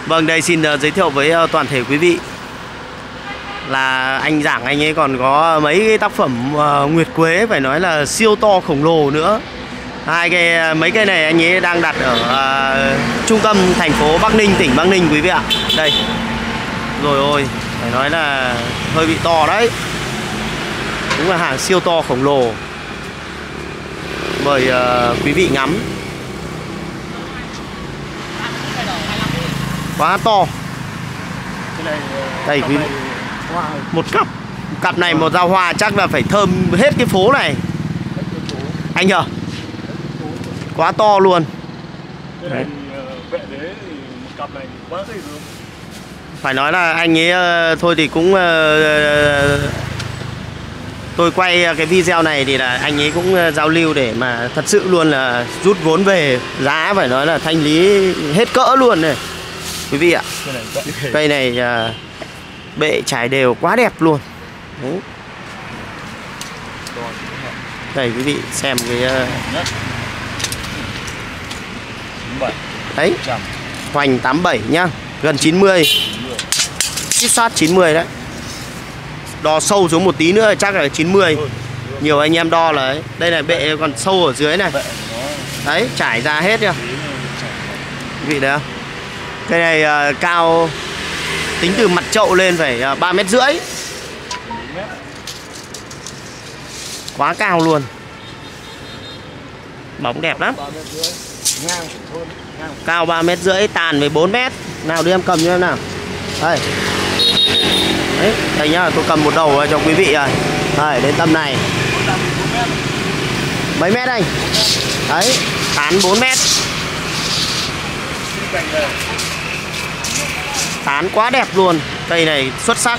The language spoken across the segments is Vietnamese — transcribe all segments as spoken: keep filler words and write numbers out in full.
Vâng, đây xin uh, giới thiệu với uh, toàn thể quý vị là anh Giảng anh ấy còn có mấy cái tác phẩm uh, Nguyệt Quế phải nói là siêu to khổng lồ nữa. Hai cái mấy cái này anh ấy đang đặt ở uh, trung tâm thành phố Bắc Ninh, tỉnh Bắc Ninh quý vị ạ. Đây. Rồi ôi, phải nói là hơi bị to đấy. Đúng là hàng siêu to khổng lồ. Mời uh, quý vị ngắm. Quá to. Đây quý vị. Một cặp. Cặp này một dao hoa chắc là phải thơm hết cái phố này. Anh nhờ. Quá to luôn. Đấy. Phải nói là anh ấy thôi thì cũng tôi quay cái video này thì là anh ấy cũng giao lưu để mà thật sự luôn là rút vốn về, giá phải nói là thanh lý hết cỡ luôn này quý vị ạ. Cây này bệ trải đều quá đẹp luôn. Đấy. Đây quý vị xem cái đấy, hoành tám mươi bảy nhá, gần chín mươi, chít sát chín mươi đấy. Đo sâu xuống một tí nữa chắc là chín mươi. Nhiều anh em đo là đấy. Đây là bệ còn sâu ở dưới này. Đấy, trải ra hết nhá. Quý vị thấy không? Cây này uh, cao, tính từ mặt chậu lên phải uh, ba mét rưỡi. Quá cao luôn. Bóng đẹp lắm. Cao ba mét rưỡi, tàn với bốn mét. Nào đưa em cầm cho em nào. Đây. Đấy, đây nhá, tôi cầm một đầu cho quý vị rồi. Đây, đến tầm này. Mấy mét anh? Đấy, tán bốn mét. Tán quá đẹp luôn. Cây này xuất sắc.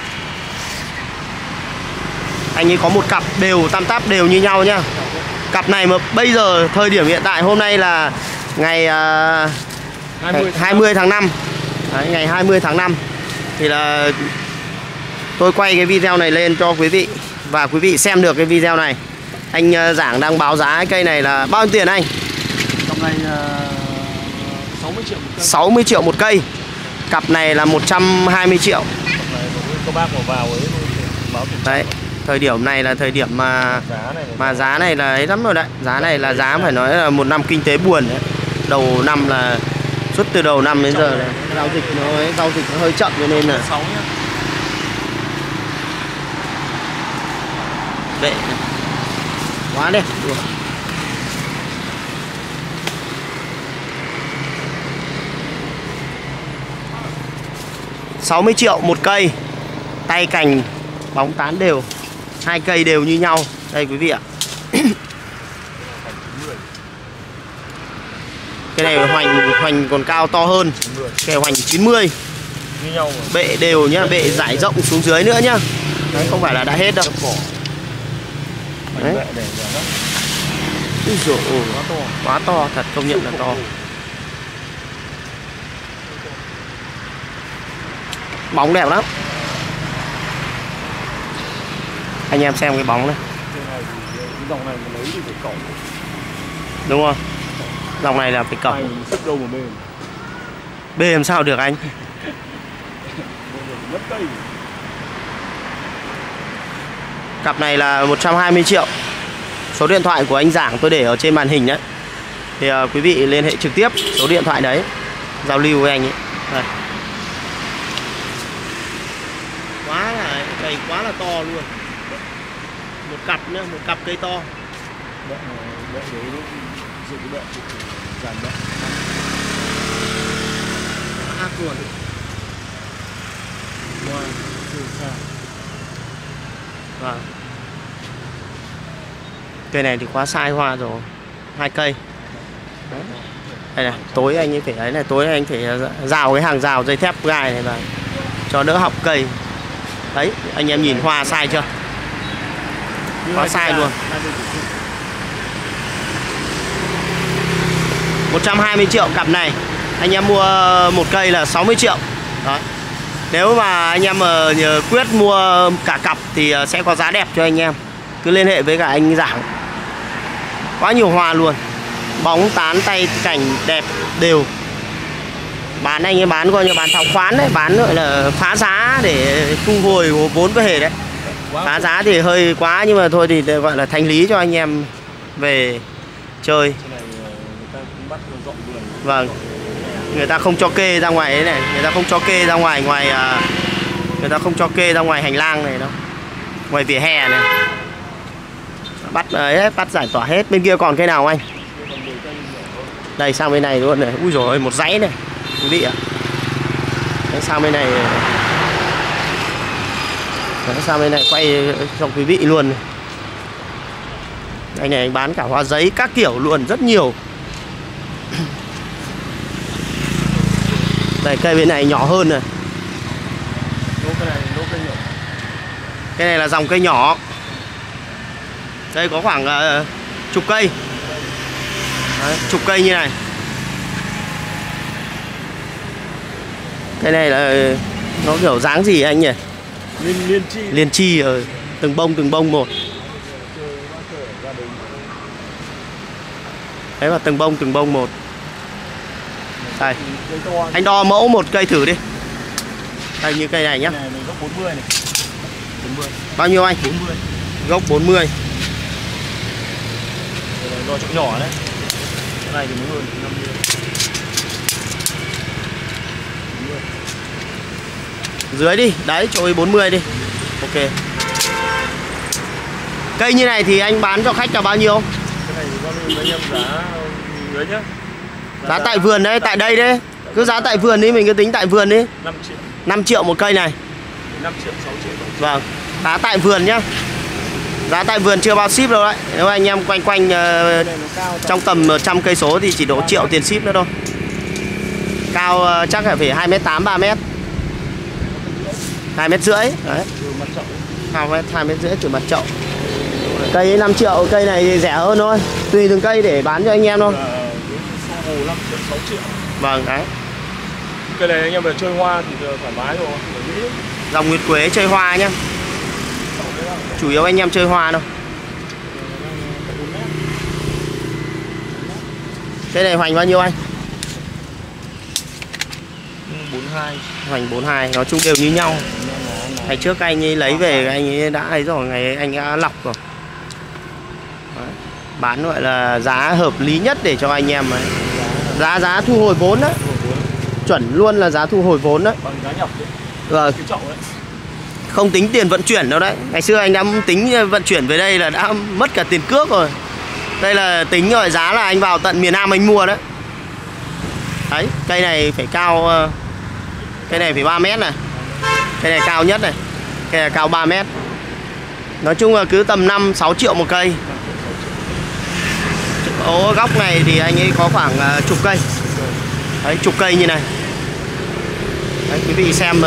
Anh ấy có một cặp đều, tam táp đều như nhau nhá. Cặp này mà bây giờ thời điểm hiện tại hôm nay là ngày uh, hai mươi tháng năm. Đấy, ngày hai mươi tháng năm thì là tôi quay cái video này lên cho quý vị và quý vị xem được cái video này. Anh uh, Giảng đang báo giá cái cây này là bao nhiêu tiền anh? Cặp này uh, sáu mươi triệu một cây. sáu mươi triệu một cây. Cặp này là một trăm hai mươi triệu. Cặp này các bác vào vào ấy báo đấy. Thời điểm này là thời điểm mà giá này mà giá này là ấy lắm rồi đấy. Giá này là giá phải nói là một năm kinh tế buồn đấy. Đầu năm là suốt từ đầu năm đến giờ này, giao dịch nó ấy, giao dịch nó hơi chậm cho nên là bệ quá đẹp luôn. sáu mươi triệu một cây. Tay cành bóng tán đều, hai cây đều như nhau. Đây quý vị ạ. Cái này hoành hoành còn cao to hơn. Cái hoành chín mươi. Bệ đều nhá, bệ rải rộng xuống dưới nữa nhá. Đấy, không phải là đã hết đâu. Đấy. Úi dồi ôi, quá to, thật công nhận là to. Bóng đẹp lắm. Anh em xem cái bóng này. Dòng này mà lấy thì phải cổng. Đúng không? Dòng này là phải cổng. Sức đâu mà bê. Bê làm sao được anh? Mất cây. Cặp này là một trăm hai mươi triệu. Số điện thoại của anh Giảng tôi để ở trên màn hình đấy. Thì uh, quý vị liên hệ trực tiếp số điện thoại đấy, giao lưu với anh ấy. Đây. Quá là cây quá là to luôn. Một cặp nữa, một cặp cây to. Bệ bệ đấy dựng cái bệ dàn bệ. Ác luôn. Ngoài từ xa. Vâng. Cây này thì quá sai hoa rồi. Hai cây. Đấy. Đây này, tối anh ấy phải ấy này, tối anh phải rào cái hàng rào dây thép gai này vào cho đỡ hỏng cây. Đấy, anh em nhìn hoa sai chưa? Quá sai luôn. một trăm hai mươi triệu cặp này. Anh em mua một cây là sáu mươi triệu. Đấy. Nếu mà anh em mà nhờ quyết mua cả cặp thì sẽ có giá đẹp cho anh em. Cứ liên hệ với cả anh Giảng. Quá nhiều hoa luôn. Bóng tán tay cảnh đẹp đều. Bán anh ấy bán coi như bán thọc khoán đấy, bán gọi là phá giá để thu hồi vốn về đấy. Phá giá thì hơi quá nhưng mà thôi thì gọi là thanh lý cho anh em về chơi. Vâng. Người ta không cho kê ra ngoài đấy này, người ta không cho kê ra ngoài ngoài người ta không cho kê ra ngoài hành lang này đâu. Ngoài vỉa hè này. Bắt ấy, bắt giải tỏa hết. Bên kia còn cây nào anh? Đây sang bên này luôn này. Ui dồi ôi, một dãy này quý vị ạ. Đấy, sang bên này. Đấy, sang bên này quay cho quý vị luôn này. Anh này anh bán cả hoa giấy các kiểu luôn, rất nhiều. Đây cây bên này nhỏ hơn này. Cái này là dòng cây nhỏ. Đây có khoảng uh, chục cây. Đấy, chục cây như này. Cái này là nó kiểu dáng gì anh nhỉ? Liên, liên chi. Liên chi ở từng bông từng bông một. Đấy là từng bông từng bông một. Đây. Anh đo mẫu một cây thử đi. Đây như cây này nhá. Này gốc bốn mươi này. bốn mươi. Bao nhiêu anh? bốn mươi. Gốc bốn mươi. Đo chỗ nhỏ đấy. Cái này thì mới hơn năm mươi. Dưới đi, đấy chỗ ấy bốn mươi đi. Ok. Cây như này thì anh bán cho khách là bao nhiêu? Cái này thì bao nhiêu anh em giá dưới nhá. Giá, giá tại vườn đấy, tại đây đấy. Cứ giá tại vườn đi, mình cứ tính tại vườn đi. năm triệu. năm triệu một cây này. năm triệu, sáu triệu. Vâng. Giá tại vườn nhá. Giá tại vườn chưa bao ship đâu đấy. Nếu anh em quanh quanh uh, trong tầm trăm cây số thì chỉ độ triệu tiền ship nữa thôi. Cao uh, chắc là phải hai mét tám, ba mét. hai mét rưỡi. Đấy. Cao mét hai mét rưỡi từ mặt chậu. Cây năm triệu, cây này thì rẻ hơn thôi. Tùy từng cây để bán cho anh em thôi. năm triệu, sáu triệu. Vâng, đấy. Cây này anh em về chơi hoa thì thoải mái rồi. Dòng nguyệt quế chơi hoa nhá. Chủ yếu anh em chơi hoa đâu. Cái này hoành bao nhiêu anh? bốn mươi hai. Hoành bốn mươi hai, nói chung đều như nhau. Ngày trước anh ấy lấy về anh ấy đã ấy rồi, ngày ấy anh đã lọc rồi. Đấy. Bán gọi là giá hợp lý nhất để cho anh em ấy. Giá giá thu hồi vốn đấy. Chuẩn luôn là giá thu hồi vốn đấy. Bằng giá nhập đấy. Vâng. Cái chậu đấy. Không tính tiền vận chuyển đâu đấy. Ngày xưa anh đã tính vận chuyển về đây là đã mất cả tiền cước rồi. Đây là tính rồi, giá là anh vào tận miền Nam anh mua đấy. Đấy, cây này phải cao. Cây này phải ba mét này. Cây này cao nhất này. Cây này cao ba mét. Nói chung là cứ tầm năm, sáu triệu một cây. Ở góc này thì anh ấy có khoảng chục cây. Đấy, chục cây như này. Đấy, quý vị xem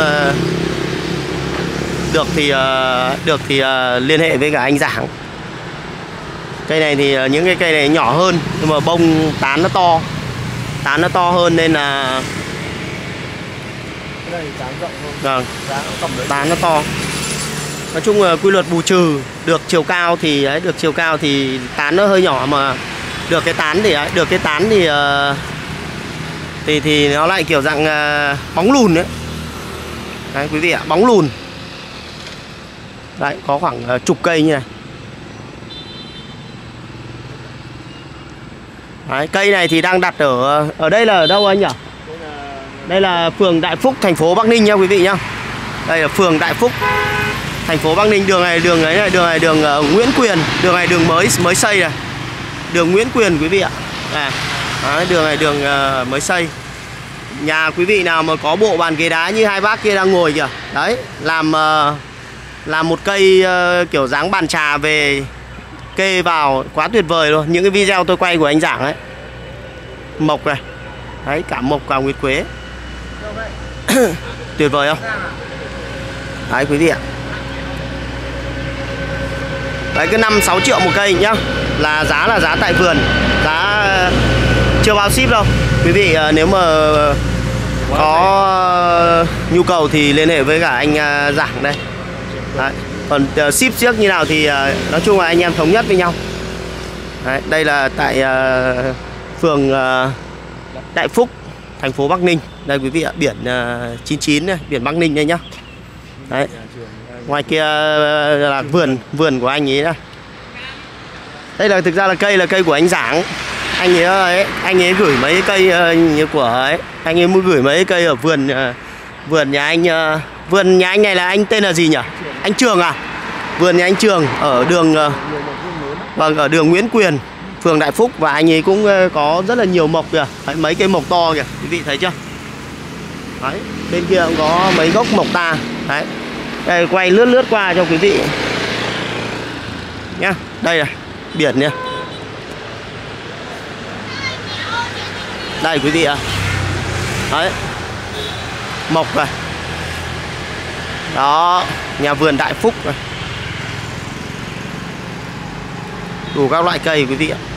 được thì được thì liên hệ với cả anh Giảng. Cây này thì những cái cây này nhỏ hơn nhưng mà bông tán nó to. Tán nó to hơn nên là cái này tán rộng hơn. Vâng. Tán, tán nó to. Nói chung là quy luật bù trừ, được chiều cao thì đấy, được chiều cao thì tán nó hơi nhỏ mà được cái tán thì đấy, được cái tán thì thì thì nó lại kiểu dạng bóng lùn đấy. Đấy quý vị ạ, bóng lùn. Đấy, có khoảng chục cây như này. Đấy, cây này thì đang đặt ở ở đây là ở đâu anh nhỉ? Đây là phường Đại Phúc, thành phố Bắc Ninh nha quý vị nhá. Đây là phường Đại Phúc, thành phố Bắc Ninh. Đường này đường ấy này, đường này đường uh, Nguyễn Quyền, đường này đường mới mới xây này. Đường Nguyễn Quyền quý vị ạ. À, đấy, đường này đường uh, mới xây. Nhà quý vị nào mà có bộ bàn ghế đá như hai bác kia đang ngồi kìa. Đấy, làm uh, làm một cây uh, kiểu dáng bàn trà về kê vào quá tuyệt vời luôn. Những cái video tôi quay của anh Giảng ấy. Mộc này. Đấy, cả mộc cả nguyệt quế. Tuyệt vời không? Đấy quý vị ạ. Đấy, cứ năm sáu triệu một cây nhá. Là giá là giá tại vườn. Giá chưa bao ship đâu. Quý vị nếu mà có nhu cầu thì liên hệ với cả anh Giảng đây. Đấy. Còn ship trước như nào thì nói chung là anh em thống nhất với nhau. Đấy, đây là tại uh, phường uh, Đại Phúc, thành phố Bắc Ninh. Đây quý vị ạ, biển uh, chín chín này, biển Bắc Ninh đây nhá. Đấy. Ngoài kia là vườn vườn của anh ấy đây. Đây là thực ra là cây là cây của anh Giảng. Anh ấy ấy, anh ấy gửi mấy cây uh, của ấy, anh ấy muốn gửi mấy cây ở vườn uh, vườn nhà anh uh, vườn nhà anh này là anh tên là gì nhỉ? Anh Trường à? Vườn nhà anh Trường ở đường uh, vâng, ở đường Nguyễn Quyền, phường Đại Phúc, và anh ấy cũng uh, có rất là nhiều mộc kìa. Đấy, mấy cây mộc to kìa, quý vị thấy chưa? Đấy, bên kia cũng có mấy gốc mộc ta. Đấy. Đây, quay lướt lướt qua cho quý vị nhá. Đây này, biển nha. Đây quý vị ạ. Đấy. Mộc này. Đó, nhà vườn Đại Phúc này. Đủ các loại cây quý vị ạ.